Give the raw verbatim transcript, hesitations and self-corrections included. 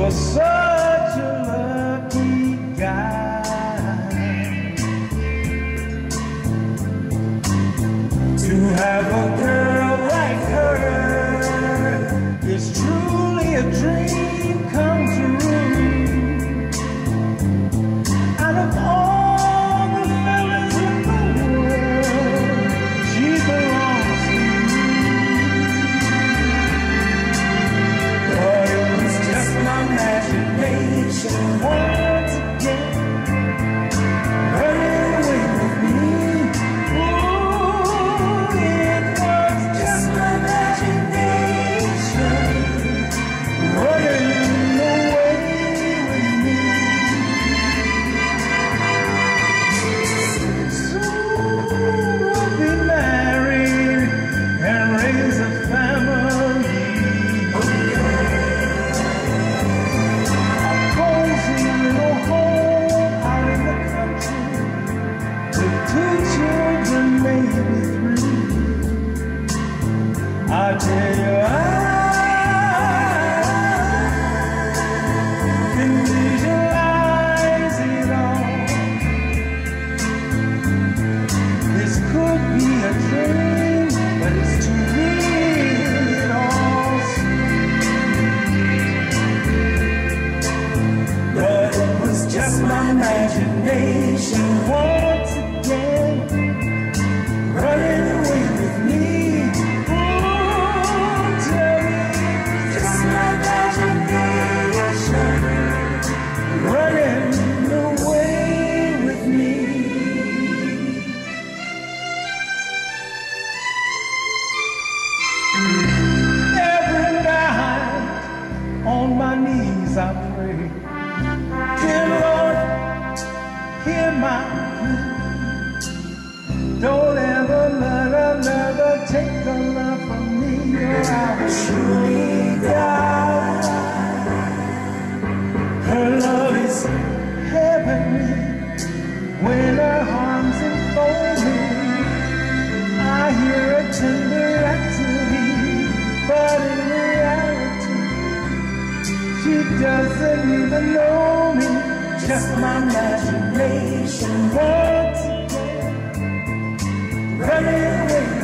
You're such a lucky guy to have a girl like her. It's truly a dream come true. Out of all the fellas in the world, she belongs to you. But it was just my imagination once again running away with me. Ooh, it was just my imagination running away with me. Soon we'll be married and raise a family. A cozy little home out in the country with two children, maybe three. I tell you, I can visualize it all. This could be a dream, but it's too real, it all seems. But it was just my imagination once again running away with me. Ooh, tell me, just my imagination running away with me. Every night on my knees I pray, dear Lord, hear my plea. Don't ever let another take the love from me, or I will surely die. Her love is heavenly when her arms enfold me. I hear a tender rhapsody, but in reality she doesn't even know me. Just my imagination once again running away.